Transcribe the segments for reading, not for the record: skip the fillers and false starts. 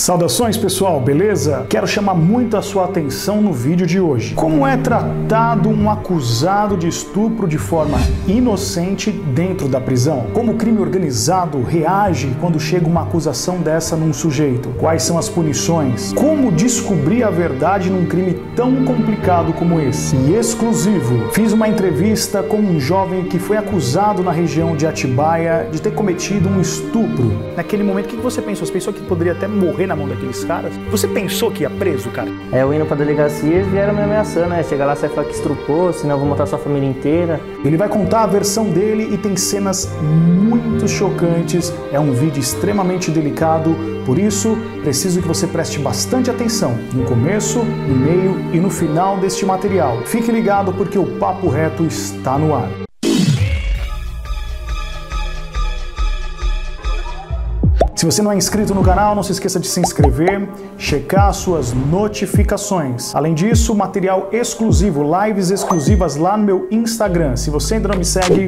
Saudações pessoal, beleza? Quero chamar muito a sua atenção no vídeo de hoje. Como é tratado um acusado de estupro de forma inocente dentro da prisão? Como o crime organizado reage quando chega uma acusação dessa num sujeito? Quais são as punições? Como descobrir a verdade num crime tão complicado como esse? E exclusivo, fiz uma entrevista com um jovem que foi acusado na região de Atibaia de ter cometido um estupro. Naquele momento, o que você pensou? Você pensou que poderia até morrer na mão daqueles caras? Você pensou que ia preso, cara? Eu indo pra delegacia, eles vieram me ameaçando, né? Chega lá, você vai falar que estrupou, senão eu vou matar sua família inteira. Ele vai contar a versão dele e tem cenas muito chocantes. É um vídeo extremamente delicado, por isso preciso que você preste bastante atenção no começo, no meio e no final deste material. Fique ligado porque o Papo Reto está no ar. Se você não é inscrito no canal, não se esqueça de se inscrever, checar suas notificações. Além disso, material exclusivo, lives exclusivas lá no meu Instagram. Se você ainda não me segue,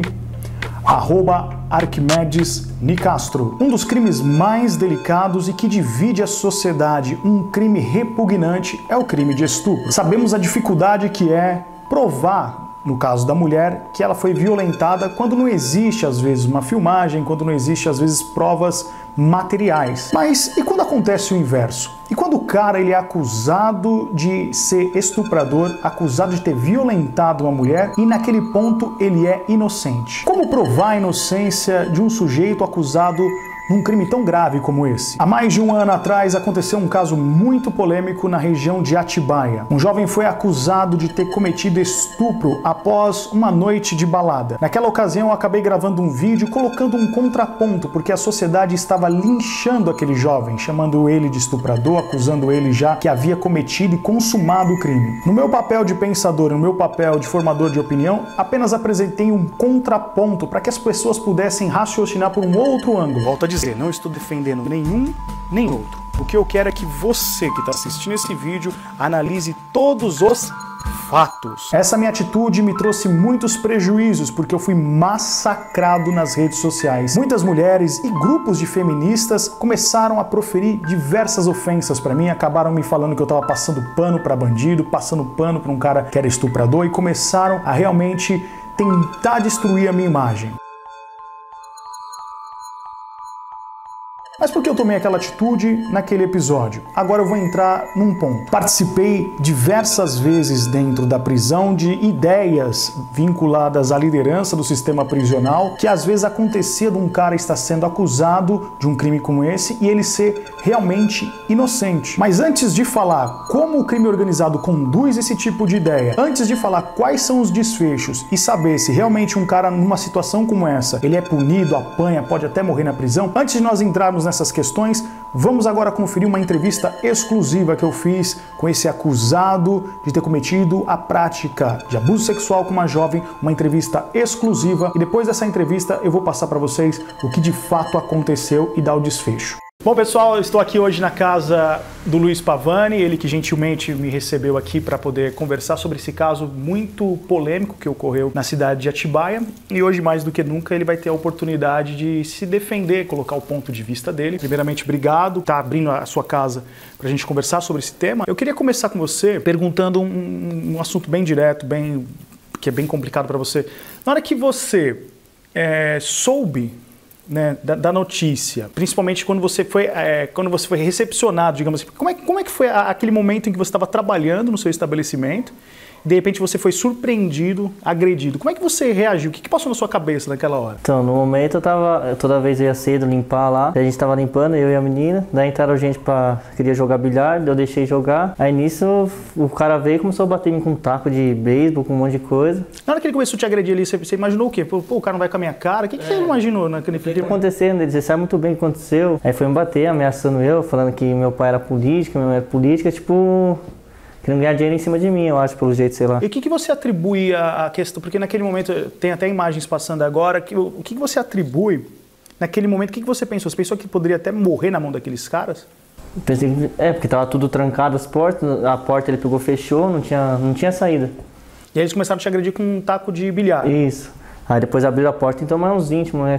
@ArquimedesNicastro. Um dos crimes mais delicados e que divide a sociedade, um crime repugnante, é o crime de estupro. Sabemos a dificuldade que é provar, no caso da mulher, que ela foi violentada quando não existe, às vezes, uma filmagem, quando não existe, às vezes, provas materiais. Mas e quando acontece o inverso? E quando o cara ele é acusado de ser estuprador, acusado de ter violentado uma mulher e naquele ponto ele é inocente? Como provar a inocência de um sujeito acusado num crime tão grave como esse? Há mais de um ano atrás aconteceu um caso muito polêmico na região de Atibaia. Um jovem foi acusado de ter cometido estupro após uma noite de balada. Naquela ocasião eu acabei gravando um vídeo colocando um contraponto, porque a sociedade estava linchando aquele jovem, chamando ele de estuprador, acusando ele já que havia cometido e consumado o crime. No meu papel de pensador, no meu papel de formador de opinião, apenas apresentei um contraponto para que as pessoas pudessem raciocinar por um outro ângulo. Volto a dizer, não estou defendendo nenhum nem outro. O que eu quero é que você que está assistindo esse vídeo analise todos os fatos. Essa minha atitude me trouxe muitos prejuízos porque eu fui massacrado nas redes sociais. Muitas mulheres e grupos de feministas começaram a proferir diversas ofensas para mim, acabaram me falando que eu estava passando pano para bandido, passando pano para um cara que era estuprador e começaram a realmente tentar destruir a minha imagem. Mas por que eu tomei aquela atitude naquele episódio? Agora eu vou entrar num ponto. Participei diversas vezes dentro da prisão de ideias vinculadas à liderança do sistema prisional, que às vezes acontecia de um cara estar sendo acusado de um crime como esse e ele ser realmente inocente. Mas antes de falar como o crime organizado conduz esse tipo de ideia, antes de falar quais são os desfechos e saber se realmente um cara numa situação como essa, ele é punido, apanha, pode até morrer na prisão, antes de nós entrarmos nessas questões, vamos agora conferir uma entrevista exclusiva que eu fiz com esse acusado de ter cometido a prática de abuso sexual com uma jovem, uma entrevista exclusiva, e depois dessa entrevista eu vou passar para vocês o que de fato aconteceu e dar o desfecho. Bom pessoal, eu estou aqui hoje na casa do Luiz Pavani, ele que gentilmente me recebeu aqui para poder conversar sobre esse caso muito polêmico que ocorreu na cidade de Atibaia, e hoje mais do que nunca ele vai ter a oportunidade de se defender, colocar o ponto de vista dele. Primeiramente, obrigado por estar abrindo a sua casa para a gente conversar sobre esse tema. Eu queria começar com você perguntando um assunto bem direto, que é bem complicado para você. Na hora que você soube, né, da notícia, principalmente quando você foi recepcionado, digamos assim, como é que foi aquele momento em que você estava trabalhando no seu estabelecimento, de repente você foi surpreendido, agredido? Como é que você reagiu? O que passou na sua cabeça naquela hora? Então, no momento toda vez eu ia cedo limpar lá, a gente tava limpando, eu e a menina, daí entraram gente queria jogar bilhar, eu deixei jogar, aí nisso o cara veio e começou a bater em mim com um taco de beisebol, com um monte de coisa. Na hora que ele começou a te agredir ali, você imaginou o quê? Pô, o cara não vai com a minha cara? O que você imaginou naquele filme? O que acontecendo? Ele disse, sabe muito bem o que aconteceu. Aí foi me bater, ameaçando eu, falando que meu pai era político, minha mãe era política, tipo, querendo ganhar dinheiro em cima de mim, eu acho, pelo jeito, sei lá. E o que você atribui a questão, porque naquele momento, tem até imagens passando agora, o que você atribui naquele momento, o que você pensou? Você pensou que poderia até morrer na mão daqueles caras? Pensei que, porque tava tudo trancado as portas, a porta ele pegou, fechou, não tinha saída. E aí eles começaram a te agredir com um taco de bilhar? Isso. Aí depois abriram a porta e então mais uns 20, moleque.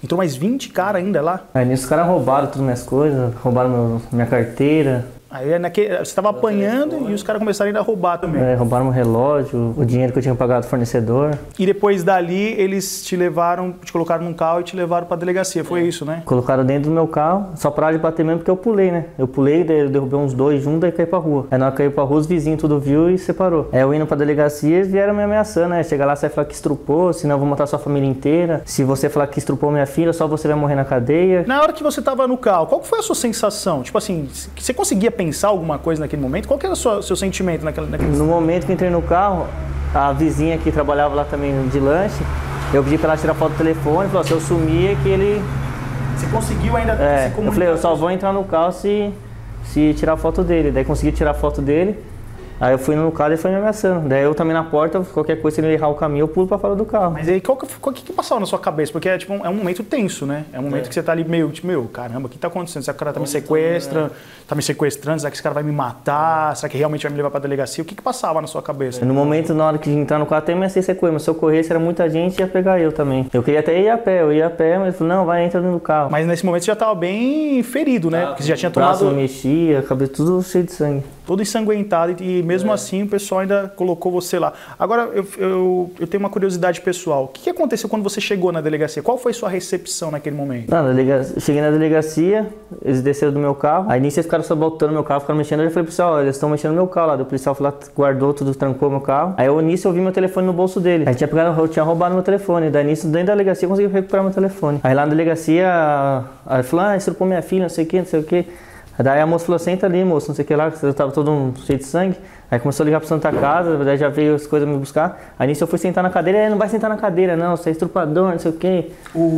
Entrou mais 20 caras ainda lá? Aí nisso os caras roubaram todas as minhas coisas, roubaram minha carteira. Aí você estava apanhando e os caras começaram ainda a roubar também. Roubaram meu relógio, o dinheiro que eu tinha pagado do fornecedor. E depois dali eles te colocaram num carro e te levaram pra delegacia, foi isso, né? Colocaram dentro do meu carro, só pararam de bater mesmo porque eu pulei, né? Eu pulei, daí eu derrubei uns 2 juntos, daí caí pra rua. Aí na hora que caiu pra rua, os vizinhos tudo viu e separou. Aí eu indo pra delegacia, eles vieram me ameaçando, né? Chegar lá, você vai falar que estrupou, senão eu vou matar sua família inteira. Se você falar que estrupou minha filha, só você vai morrer na cadeia. Na hora que você tava no carro, qual foi a sua sensação? Tipo assim, você conseguia pensar alguma coisa naquele momento? Qual que era o seu sentimento naquele... No momento que entrei no carro, a vizinha que trabalhava lá também de lanche, eu pedi pra ela tirar foto do telefone, falou, se eu sumir que ele... Você conseguiu ainda se comunicar? Eu falei, eu só vou entrar no carro se tirar foto dele. Daí consegui tirar foto dele. Aí eu fui no carro e ele foi me ameaçando. Daí eu também na porta, qualquer coisa, se ele errar o caminho, eu pulo pra fora do carro. Mas aí, qual que passava na sua cabeça? Porque é, tipo, é um momento tenso, né? É um momento que você tá ali meio, tipo, caramba, o que tá acontecendo? Será que o cara tá me sequestrando? Será que esse cara vai me matar? Será que realmente vai me levar pra delegacia? O que passava na sua cabeça? No momento, na hora que entrar no carro, até me ser correr, mas se eu corresse, era muita gente, ia pegar eu também. Eu queria até ir a pé, mas ele falou, não, vai, entra no carro. Mas nesse momento você já tava bem ferido, né? Porque você já tinha tomado... O braço não mexia, a cabeça tudo cheio de sangue. Todo ensanguentado e mesmo assim o pessoal ainda colocou você lá. Agora, eu tenho uma curiosidade pessoal. O que aconteceu quando você chegou na delegacia? Qual foi sua recepção naquele momento? Cheguei na delegacia, eles desceram do meu carro. Aí nisso eles ficaram saboltando meu carro, ficaram mexendo. Eu falei pro policial, eles estão mexendo no meu carro lá. O policial foi lá, guardou tudo, trancou meu carro. Aí nisso eu vi meu telefone no bolso dele. Aí eu tinha roubado meu telefone. Daí nisso, dentro da delegacia, eu consegui recuperar meu telefone. Aí lá na delegacia, aí falou, estrupou minha filha, não sei o que. Daí a moça falou, senta ali, moço, não sei o que lá, que você tava todo cheio de sangue. Aí começou a ligar pra Santa Casa, daí já veio as coisas me buscar. Aí nisso eu fui sentar na cadeira, não vai sentar na cadeira não, você é estrupador, não sei o que.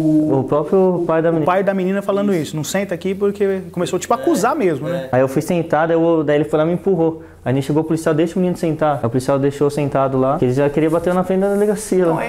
O próprio pai da menina. O pai da menina falando isso, não senta aqui porque começou tipo a acusar mesmo, né? Aí eu fui sentar, daí ele foi lá e me empurrou. Aí nem chegou o policial, deixa o menino sentar. Aí o policial deixou sentado lá, que ele já queria bater na frente da delegacia. Não,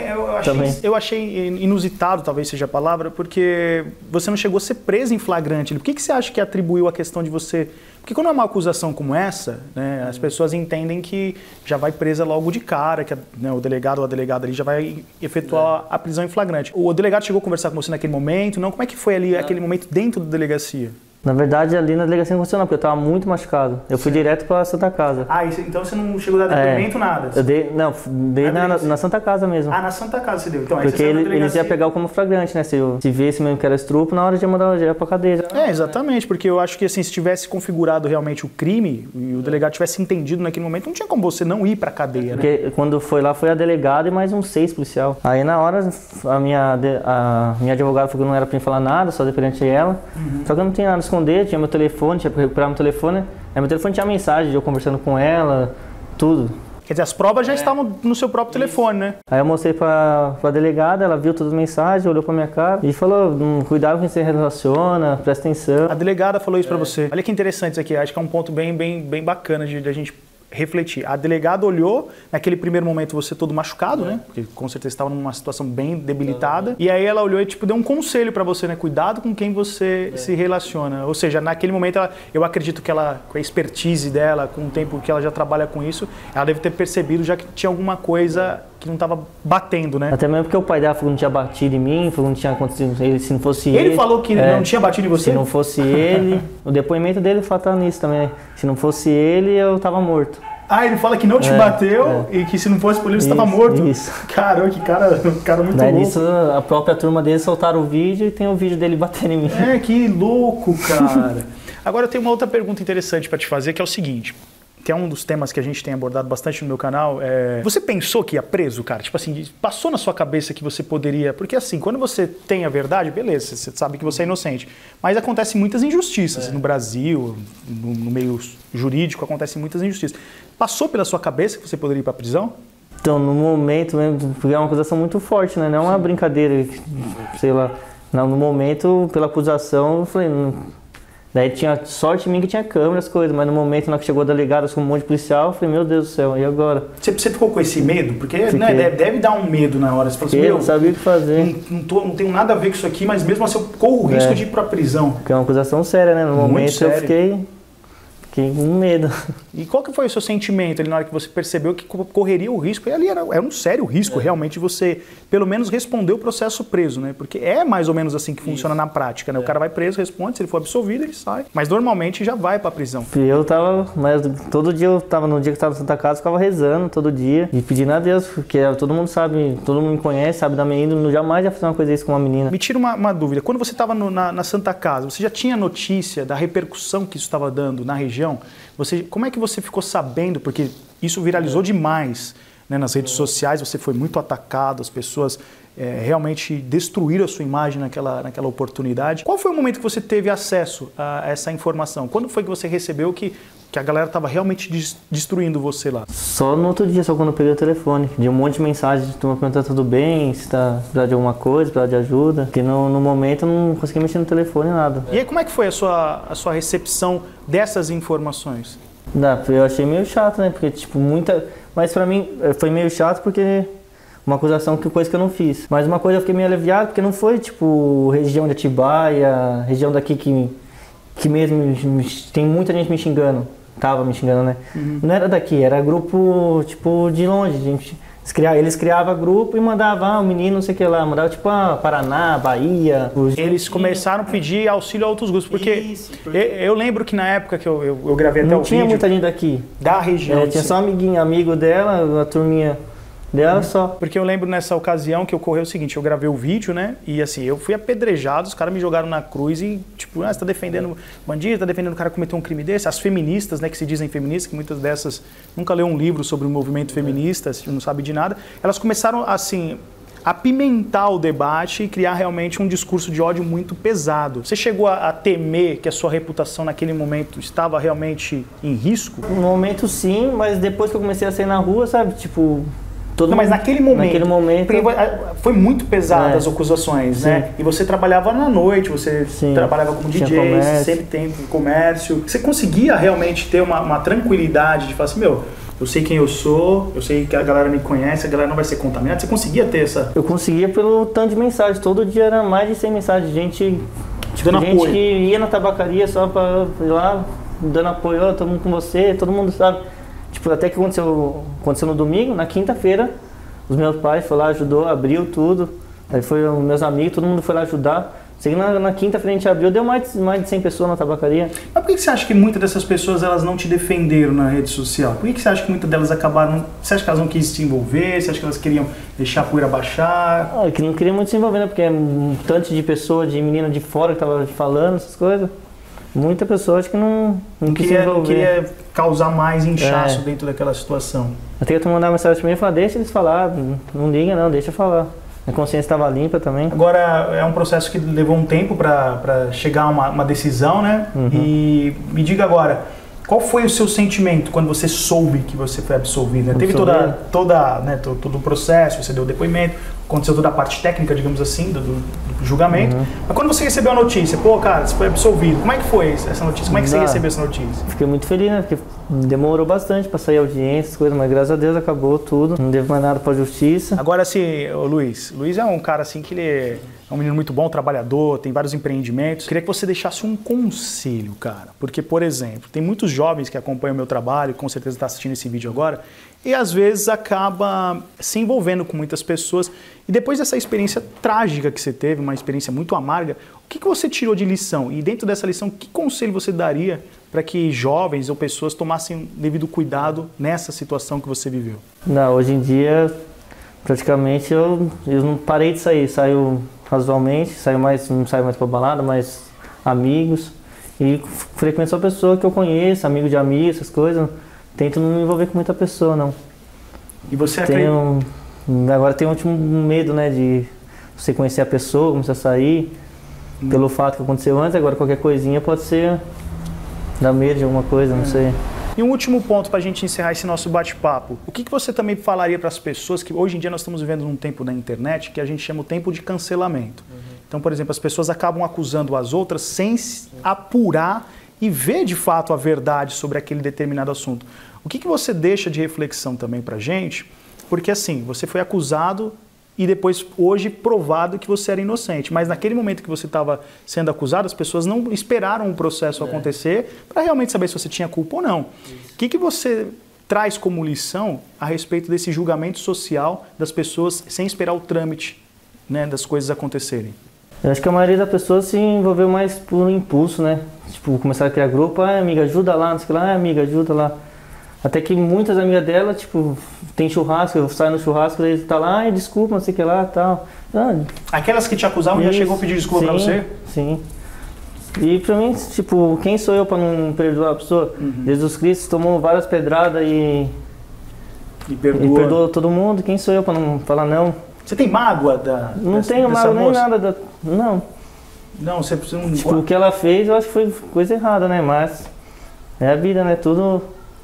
eu achei inusitado, talvez seja a palavra, porque você não chegou a ser preso em flagrante. Por que você acha que atribuiu a questão de você... Porque quando é uma acusação como essa, né, as pessoas entendem que já vai presa logo de cara, que né, o delegado ou a delegada ali já vai efetuar a prisão em flagrante. O delegado chegou a conversar com você naquele momento? Não? Como é que foi ali aquele momento dentro da delegacia? Na verdade, ali na delegacia não aconteceu não, porque eu tava muito machucado. Eu fui direto pra Santa Casa. Então você não chegou a dar depoimento, nada? Eu dei na Santa Casa mesmo. Na Santa Casa você deu. Então, porque eles iam pegar como flagrante, né? Se visse mesmo que era estupro, na hora de mandar já pra cadeia. Exatamente, porque eu acho que assim, se tivesse configurado realmente o crime e o delegado tivesse entendido naquele momento, não tinha como você não ir pra cadeia, né? Porque quando foi lá, foi a delegada e mais uns 6 policial. Aí na hora, a minha advogada falou que não era pra mim falar nada, só perante ela. Só que eu não tinha nada a esconder, tinha meu telefone, tinha pra recuperar meu telefone. Aí meu telefone tinha mensagem de eu conversando com ela, tudo. Quer dizer, as provas já estavam no seu próprio telefone, né? Aí eu mostrei pra delegada, ela viu todas as mensagens, olhou pra minha cara e falou, cuidado com quem você relaciona, presta atenção. A delegada falou isso pra você. Olha que interessante isso aqui, acho que é um ponto bem bacana de a gente refletir. A delegada olhou, naquele primeiro momento você todo machucado, né? Porque com certeza estava numa situação bem debilitada. E aí ela olhou e tipo deu um conselho pra você, né? Cuidado com quem você se relaciona. Ou seja, naquele momento eu acredito que ela, com a expertise dela, com o tempo que ela já trabalha com isso, ela deve ter percebido já que tinha alguma coisa que não estava batendo, né? Até mesmo porque o pai dela falou que não tinha batido em mim, falou que não tinha acontecido, se não fosse ele... Ele falou que não tinha batido em você? Se não fosse ele... O depoimento dele fala nisso também. Se não fosse ele, eu tava morto. Ele fala que não te bateu e que se não fosse por ele, você estava morto? Isso. Caramba, que cara muito daí louco. Nisso, a própria turma dele soltaram o vídeo e tem o vídeo dele batendo em mim. Que louco, cara. Agora eu tenho uma outra pergunta interessante para te fazer, que é o seguinte... que é um dos temas que a gente tem abordado bastante no meu canal, você pensou que ia preso, cara? Tipo assim, passou na sua cabeça que você poderia... Porque assim, quando você tem a verdade, beleza, você sabe que você é inocente. Mas acontecem muitas injustiças no Brasil, no meio jurídico, acontecem muitas injustiças. Passou pela sua cabeça que você poderia ir pra prisão? Então, no momento mesmo, porque é uma acusação muito forte, né? Não é uma brincadeira, sei lá. No momento, pela acusação, eu falei... Daí tinha sorte em mim que tinha câmera, as coisas, mas no momento na que chegou a delegada com um monte de policial, eu falei, meu Deus do céu, e agora? Você ficou com esse medo? Porque né, deve dar um medo na hora. Você fala assim, eu não sabia o que fazer. Não tenho nada a ver com isso aqui, mas mesmo assim eu corro o risco de ir pra prisão. Porque é uma acusação séria, né? No momento sério. Eu fiquei Fiquei com medo. E qual que foi o seu sentimento ali na hora que você percebeu que correria o risco? E ali era um sério risco, realmente, de você, pelo menos, responder o processo preso, né? Porque é mais ou menos assim que funciona na prática, né? O cara vai preso, responde, se ele for absolvido, ele sai. Mas normalmente já vai pra prisão. Eu tava, mas todo dia eu tava, no dia que eu tava na Santa Casa, eu ficava rezando todo dia e pedindo a Deus, porque todo mundo sabe, todo mundo me conhece, sabe da minha índole, eu jamais ia fazer uma coisa isso com uma menina. Me tira uma dúvida, quando você estava na Santa Casa, você já tinha notícia da repercussão que isso estava dando na região? Como é que você ficou sabendo? Porque isso viralizou demais, né, nas redes sociais, você foi muito atacado, as pessoas realmente destruíram a sua imagem naquela oportunidade. Qual foi o momento que você teve acesso a essa informação? Quando foi que você recebeu que a galera estava realmente destruindo você lá? Só no outro dia, só quando eu peguei o telefone. De um monte de mensagens, tu me perguntando tudo bem, se tá precisando de alguma coisa, precisando de ajuda. Porque no momento eu não consegui mexer no telefone, nada. E aí como é que foi a sua recepção dessas informações? Eu achei meio chato, né? Porque, tipo, mas pra mim foi meio chato porque uma acusação, coisa que eu não fiz. Mas uma coisa eu fiquei meio aliviado, porque não foi, tipo, região de Atibaia, região daqui que mesmo tem muita gente me xingando. Tava me xingando, né? Uhum. Não era daqui, era grupo, tipo, de longe. Eles criavam grupo e mandavam o menino, não sei o que lá. Mandava, tipo, Paraná, Bahia. Eles começaram a pedir auxílio a outros grupos. Porque eu lembro que na época que eu gravei até o vídeo... Não tinha muita gente daqui. Da região. Tinha só um amigo dela, a turminha dela só. Porque eu lembro nessa ocasião que ocorreu o seguinte, eu gravei o vídeo, né? E assim, eu fui apedrejado, os caras me jogaram na cruz e, tipo, você tá defendendo bandido, tá defendendo o cara que cometeu um crime desse. As feministas, né, que se dizem feministas, que muitas dessas nunca leu um livro sobre o movimento feminista, não sabe de nada, elas começaram, assim, a apimentar o debate e criar realmente um discurso de ódio muito pesado. Você chegou a temer que a sua reputação naquele momento estava realmente em risco? No momento sim, mas depois que eu comecei a sair na rua, sabe, tipo... Mas naquele momento foi muito pesado as acusações, né? E você trabalhava na noite, você trabalhava como DJ, você sempre tem comércio. Você conseguia realmente ter uma tranquilidade de falar assim, eu sei quem eu sou, eu sei que a galera me conhece, a galera não vai ser contaminada. Você conseguia ter essa... Eu conseguia pelo tanto de mensagens. Todo dia era mais de 100 mensagens. Gente apoio. Que ia na tabacaria só pra ir lá, dando apoio, todo mundo com você, todo mundo sabe. Tipo, até que aconteceu no domingo, na quinta-feira, os meus pais foram lá, ajudou, abriu tudo. Aí foi os meus amigos, todo mundo foi lá ajudar. Sei que na quinta-feira a gente abriu, deu mais de 100 pessoas na tabacaria. Mas por que você acha que muitas dessas pessoas elas não te defenderam na rede social? Por que você acha que muitas delas acabaram... Você acha que elas não quis se envolver? Você acha que elas queriam deixar a poeira baixar? Que não queria muito se envolver, né? Porque é um tanto de pessoa, de menina de fora que tava falando essas coisas. Muita pessoa acho que não queria causar mais inchaço dentro daquela situação. Até que tu mandar uma mensagem pra mim e falar, deixa eles falar, não liga não, deixa falar. A consciência estava limpa também. Agora, é um processo que levou um tempo para chegar a uma decisão, né? Uhum. E me diga agora, qual foi o seu sentimento quando você soube que você foi absolvido? Né? Teve todo o processo, você deu o depoimento, aconteceu toda a parte técnica, digamos assim, do julgamento. Uhum. Mas quando você recebeu a notícia, cara, você foi absolvido, como é que foi essa notícia? Como é que você recebeu essa notícia? Fiquei muito feliz, né? Porque demorou bastante para sair audiência, coisas, mas graças a Deus acabou tudo. Não devo mais nada para a justiça. Agora, assim, o Luiz é um cara assim que ele é um menino muito bom, trabalhador, tem vários empreendimentos. Queria que você deixasse um conselho, cara. Porque, por exemplo, tem muitos jovens que acompanham o meu trabalho, com certeza está assistindo esse vídeo agora, e às vezes acaba se envolvendo com muitas pessoas. E depois dessa experiência trágica que você teve, uma experiência muito amarga, o que você tirou de lição? E dentro dessa lição, que conselho você daria para que jovens ou pessoas tomassem devido cuidado nessa situação que você viveu? Não, hoje em dia, praticamente, eu não parei de sair. Saio razoavelmente, não saio mais para balada, mas amigos. E frequento só pessoa que eu conheço, amigo de amigos, essas coisas. Tento não me envolver com muita pessoa, não. E você agora tem um último medo, né, de você conhecer a pessoa, começar a sair, pelo fato que aconteceu antes, agora qualquer coisinha pode ser dar medo de alguma coisa, não sei. E um último ponto para a gente encerrar esse nosso bate-papo. O que você também falaria para as pessoas que hoje em dia nós estamos vivendo num tempo na internet que a gente chama o tempo de cancelamento. Então, por exemplo, as pessoas acabam acusando as outras sem apurar e ver de fato a verdade sobre aquele determinado assunto. O que você deixa de reflexão também para a gente? Porque assim, você foi acusado e depois, hoje, provado que você era inocente. Mas naquele momento que você estava sendo acusado, as pessoas não esperaram o processo acontecer para realmente saber se você tinha culpa ou não. O que você traz como lição a respeito desse julgamento social das pessoas sem esperar o trâmite, né, das coisas acontecerem? Eu acho que a maioria das pessoas se envolveu mais por impulso, né? Tipo, começaram a criar grupo, amiga, ajuda lá, não sei o que lá, amiga, ajuda lá. Até que muitas amigas dela, tipo, tem churrasco, eu saio no churrasco, ele tá lá, desculpa, não sei o que lá, tal. Aquelas que te acusavam já chegou a pedir desculpa pra você? Sim. E pra mim, tipo, quem sou eu pra não perdoar a pessoa? Jesus Cristo tomou várias pedradas e perdoou todo mundo, quem sou eu pra não falar não? Você tem mágoa Não tenho mágoa nem nada, não. Não, você precisa... Tipo, o que ela fez, eu acho que foi coisa errada, né? Mas é a vida, né? Tudo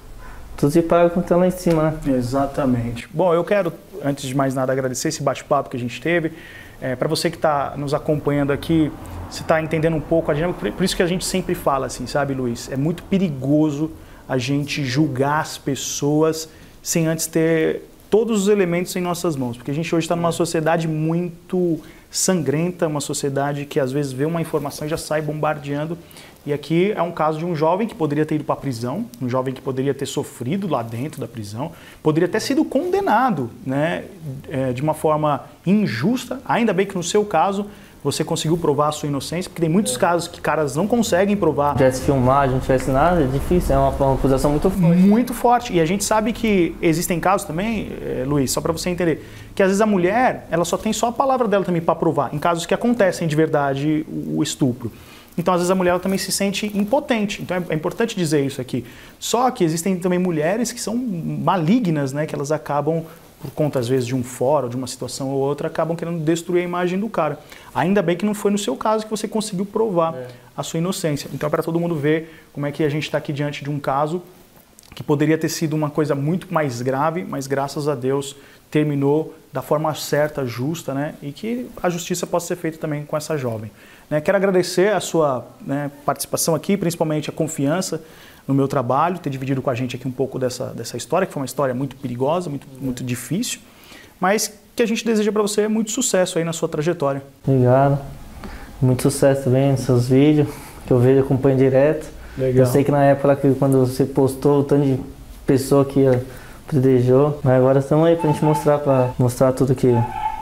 se paga quando tá lá em cima, né? Exatamente. Bom, eu quero, antes de mais nada, agradecer esse bate-papo que a gente teve. Para você que está nos acompanhando aqui, você está entendendo um pouco a dinâmica, por isso que a gente sempre fala assim, sabe, Luiz? É muito perigoso a gente julgar as pessoas sem antes ter todos os elementos em nossas mãos, porque a gente hoje está numa sociedade muito sangrenta, uma sociedade que às vezes vê uma informação e já sai bombardeando. E aqui é um caso de um jovem que poderia ter ido para a prisão, um jovem que poderia ter sofrido lá dentro da prisão, poderia ter sido condenado, né, de uma forma injusta. Ainda bem que no seu caso você conseguiu provar a sua inocência, porque tem muitos casos que caras não conseguem provar. Se tivesse filmado, não tivesse nada, é difícil, é uma acusação muito forte. Muito forte. E a gente sabe que existem casos também, Luiz, só para você entender, que às vezes a mulher, ela só tem só a palavra dela também para provar, em casos que acontecem de verdade o estupro. Então, às vezes, a mulher ela também se sente impotente. Então, é importante dizer isso aqui. Só que existem também mulheres que são malignas, né? Que elas acabam, por conta, às vezes, de um fórum, de uma situação ou outra, acabam querendo destruir a imagem do cara. Ainda bem que não foi no seu caso que você conseguiu provar a sua inocência. Então, é para todo mundo ver como é que a gente está aqui diante de um caso que poderia ter sido uma coisa muito mais grave, mas, graças a Deus, terminou da forma certa, justa, né? E que a justiça possa ser feita também com essa jovem. Quero agradecer a sua participação aqui, principalmente a confiança no meu trabalho, ter dividido com a gente aqui um pouco dessa história, que foi uma história muito perigosa, muito difícil, mas que a gente deseja para você muito sucesso aí na sua trajetória. Obrigado. Muito sucesso também nos seus vídeos, que eu vejo e acompanho direto. Legal. Eu sei que na época que quando você postou, o tanto de pessoa que predejou, mas agora estamos aí pra gente mostrar tudo que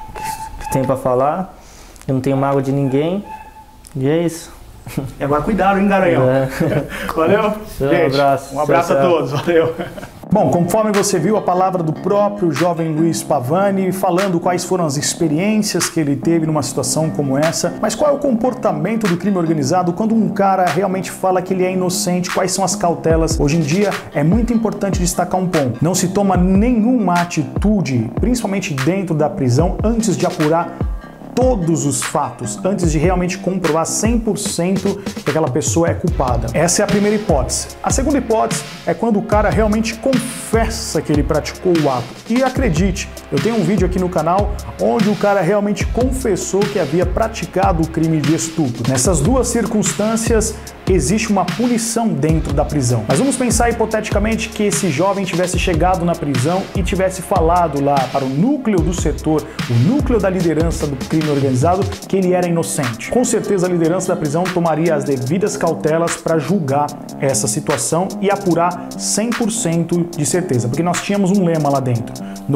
tem para falar. Eu não tenho mágoa de ninguém. E é isso. E agora cuidado, hein, Garanhão? Valeu? Gente, um abraço a todos. Valeu. Bom, conforme você viu a palavra do próprio jovem Luiz Pavani, falando quais foram as experiências que ele teve numa situação como essa, mas qual é o comportamento do crime organizado quando um cara realmente fala que ele é inocente, quais são as cautelas. Hoje em dia é muito importante destacar um ponto: não se toma nenhuma atitude, principalmente dentro da prisão, antes de apurar todos os fatos, antes de realmente comprovar 100% que aquela pessoa é culpada. Essa é a primeira hipótese. A segunda hipótese é quando o cara realmente confessa que ele praticou o ato. E acredite, eu tenho um vídeo aqui no canal onde o cara realmente confessou que havia praticado o crime de estupro. Nessas duas circunstâncias, existe uma punição dentro da prisão. Mas vamos pensar hipoteticamente que esse jovem tivesse chegado na prisão e tivesse falado lá para o núcleo do setor, o núcleo da liderança do crime organizado, que ele era inocente. Com certeza a liderança da prisão tomaria as devidas cautelas para julgar essa situação e apurar 100% de certeza, porque nós tínhamos um lema lá dentro: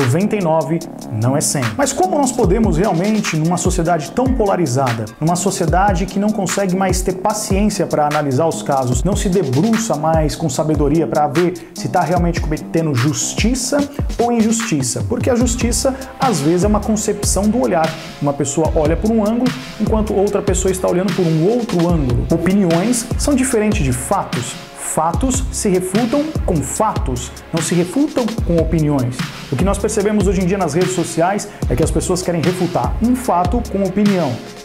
99 não é 100. Mas como nós podemos realmente, numa sociedade tão polarizada, numa sociedade que não consegue mais ter paciência para analisar os casos, não se debruça mais com sabedoria para ver se está realmente cometendo justiça ou injustiça? Porque a justiça, às vezes, é uma concepção do olhar. Uma pessoa olha por um ângulo, enquanto outra pessoa está olhando por um outro ângulo. Opiniões são diferentes de fatos. Fatos se refutam com fatos, não se refutam com opiniões. O que nós percebemos hoje em dia nas redes sociais é que as pessoas querem refutar um fato com opinião.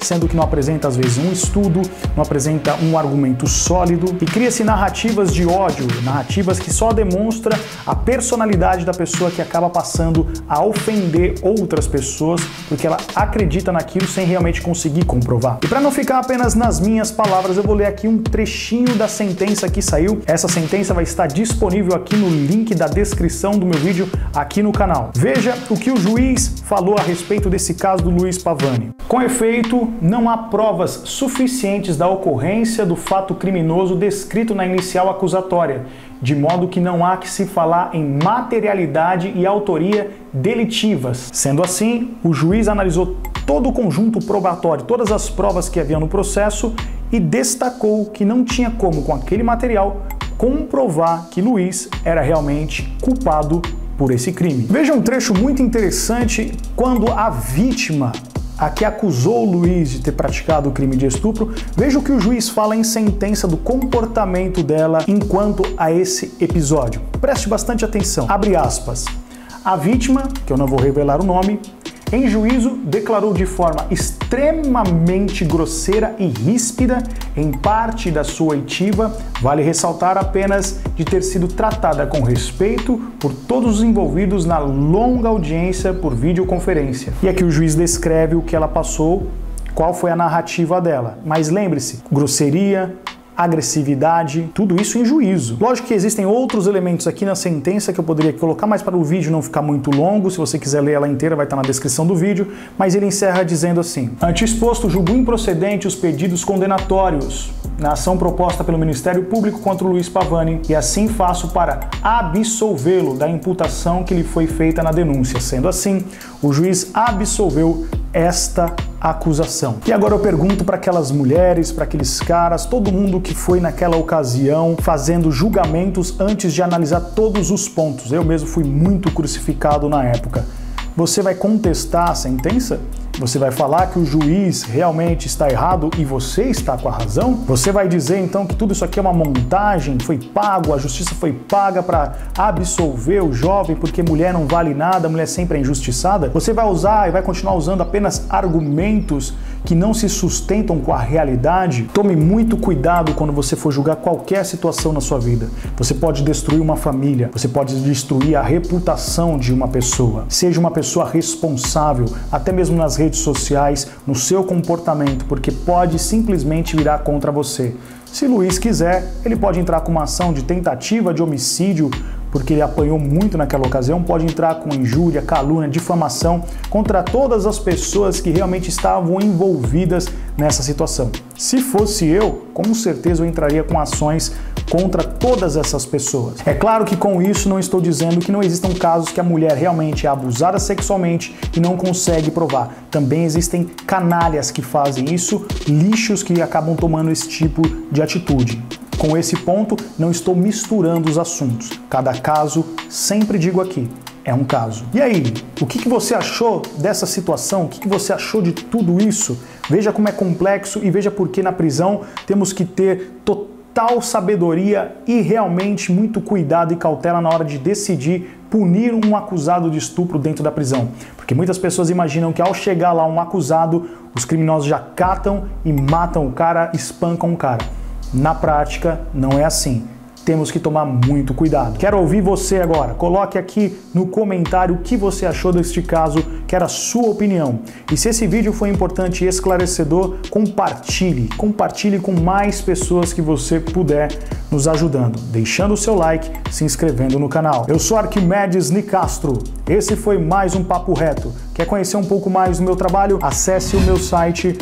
sendo que não apresenta às vezes um estudo, não apresenta um argumento sólido e cria-se narrativas de ódio, narrativas que só demonstram a personalidade da pessoa que acaba passando a ofender outras pessoas porque ela acredita naquilo sem realmente conseguir comprovar. E para não ficar apenas nas minhas palavras, eu vou ler aqui um trechinho da sentença que saiu. Essa sentença vai estar disponível aqui no link da descrição do meu vídeo aqui no canal. Veja o que o juiz falou a respeito desse caso do Luiz Pavani. Com efeito, não há provas suficientes da ocorrência do fato criminoso descrito na inicial acusatória, de modo que não há que se falar em materialidade e autoria delitivas. Sendo assim, o juiz analisou todo o conjunto probatório, todas as provas que havia no processo e destacou que não tinha como, com aquele material, comprovar que Luiz era realmente culpado por esse crime. Veja um trecho muito interessante quando a vítima, a que acusou o Luiz de ter praticado o crime de estupro, veja o que o juiz fala em sentença do comportamento dela enquanto a esse episódio. Preste bastante atenção. Abre aspas. A vítima, que eu não vou revelar o nome, em juízo declarou de forma extremamente grosseira e ríspida, em parte da sua oitiva, vale ressaltar apenas de ter sido tratada com respeito por todos os envolvidos na longa audiência por videoconferência. E aqui o juiz descreve o que ela passou, qual foi a narrativa dela. Mas lembre-se, grosseria, agressividade, tudo isso em juízo. Lógico que existem outros elementos aqui na sentença que eu poderia colocar, mas para o vídeo não ficar muito longo, se você quiser ler ela inteira vai estar na descrição do vídeo, mas ele encerra dizendo assim: ante exposto, julgo improcedente os pedidos condenatórios na ação proposta pelo Ministério Público contra o Luiz Pavani e assim faço para absolvê-lo da imputação que lhe foi feita na denúncia. Sendo assim, o juiz absolveu esta acusação. E agora eu pergunto para aquelas mulheres, para aqueles caras, todo mundo que foi naquela ocasião fazendo julgamentos antes de analisar todos os pontos. Eu mesmo fui muito crucificado na época. Você vai contestar a sentença? Você vai falar que o juiz realmente está errado e você está com a razão? Você vai dizer então que tudo isso aqui é uma montagem, foi pago, a justiça foi paga para absolver o jovem porque mulher não vale nada, mulher sempre é injustiçada? Você vai usar e vai continuar usando apenas argumentos que não se sustentam com a realidade? Tome muito cuidado quando você for julgar qualquer situação na sua vida. Você pode destruir uma família, você pode destruir a reputação de uma pessoa. Seja uma pessoa responsável, até mesmo nas redes sociais, no seu comportamento, porque pode simplesmente virar contra você. Se Luiz quiser, ele pode entrar com uma ação de tentativa de homicídio, porque ele apanhou muito naquela ocasião, pode entrar com injúria, calúnia, difamação contra todas as pessoas que realmente estavam envolvidas nessa situação. Se fosse eu, com certeza eu entraria com ações contra todas essas pessoas. É claro que com isso não estou dizendo que não existam casos que a mulher realmente é abusada sexualmente e não consegue provar. Também existem canalhas que fazem isso, lixos que acabam tomando esse tipo de atitude. Com esse ponto, não estou misturando os assuntos. Cada caso, sempre digo aqui, é um caso. E aí, o que você achou dessa situação? O que você achou de tudo isso? Veja como é complexo e veja por que na prisão temos que ter total sabedoria e realmente muito cuidado e cautela na hora de decidir punir um acusado de estupro dentro da prisão. Porque muitas pessoas imaginam que ao chegar lá um acusado, os criminosos já catam e matam o cara, espancam o cara. Na prática, não é assim. Temos que tomar muito cuidado. Quero ouvir você agora. Coloque aqui no comentário o que você achou deste caso, quero a sua opinião. E se esse vídeo foi importante e esclarecedor, compartilhe. Compartilhe com mais pessoas que você puder, nos ajudando, deixando o seu like, se inscrevendo no canal. Eu sou Arquimedes Nicastro. Esse foi mais um Papo Reto. Quer conhecer um pouco mais do meu trabalho? Acesse o meu site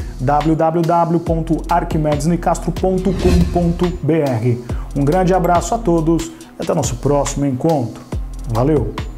www.arquimedesnicastro.com.br. Um grande abraço a todos e até o nosso próximo encontro. Valeu!